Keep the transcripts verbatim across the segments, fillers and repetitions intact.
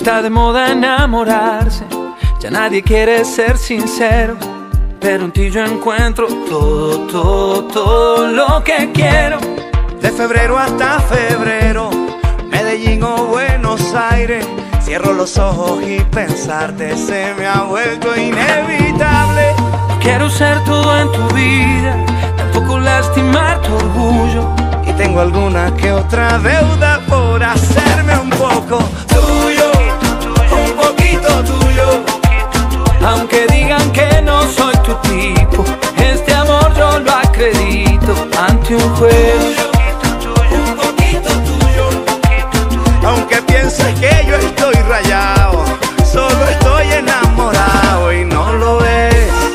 está de moda enamorarse, ya nadie quiere ser sincero, pero en ti yo encuentro todo, todo, todo lo que quiero. De febrero hasta febrero, Medellín o Buenos Aires, cierro los ojos y pensarte se me ha vuelto inevitable. No quiero ser todo en tu vida, tampoco lastimar tu orgullo. Y tengo alguna que otra deuda por hacerme un poco tuyo, un poquito tuyo. Aunque digan que no soy tu tipo, este amor yo lo acredito ante un juez. Un poquito tuyo. Aunque pienses que yo estoy rayado, solo estoy enamorado y no lo ves,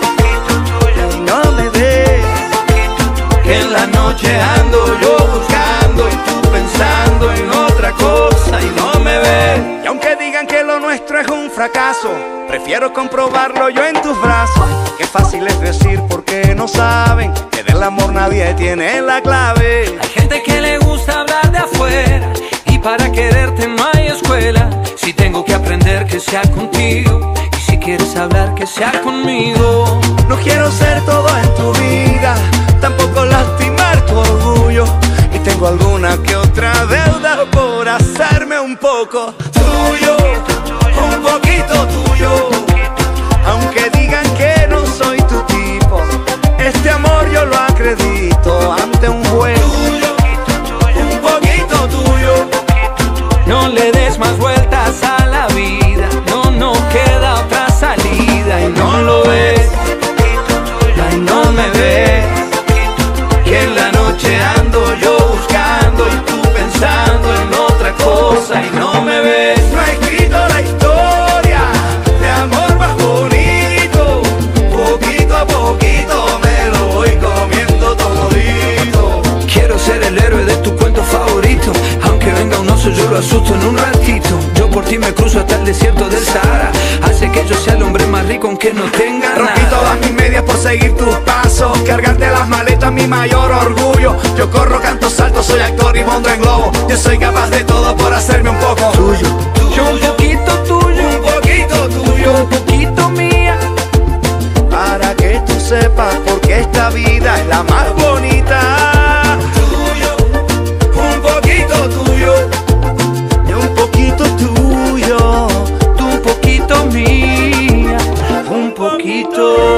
y no me ves. Que en la noche ando yo buscando y tú pensando en otra cosa y no me ves. Y aunque digan que lo nuestro es un fracaso, prefiero comprobarlo yo en tus brazos. Qué fácil es decir porque no saben que del amor nadie tiene la clave. Hay gente que le gusta hablar de afuera y para quererte no hay escuela. Si tengo que aprender que sea contigo y si quieres hablar que sea conmigo. No quiero ser todo en tu vida, tampoco lastimar tu orgullo. Y tengo alguna que otra deuda por hacerme un poco tuyo, un poquito tuyo. Aunque digan que no soy tu tipo, este amor yo lo acredito ante un juez. Un poquito tuyo. No le des más vueltas a la vida, no, no queda otra salida y no lo ves, y no me ves. Que en la noche ando yo buscando y tú pensando en otra cosa y no me ves. No he escrito la historia de amor más bonito, poquito a poquito me lo voy comiendo todito. Quiero ser el héroe de tu cuento favorito, aunque venga un oso yo lo asusto en un ratito. Yo por ti me cruzo hasta el desierto del Sahara, hace que yo sea el hombre más rico aunque no tenga nada. Rompí todas mis medias por seguir tus pasos, cargarte las maletas mi mayor orgullo. Yo corro, canto, salto, soy actor y monto en globo. Yo soy capaz de todo por hacerme un poco tuyo. Yo un poquito tuyo, un poquito tuyo, un poquito mía. Para que tú sepas porque esta vida es la más bonita. Tuyo, un poquito tuyo, y un poquito tuyo, tú un poquito mía, un poquito.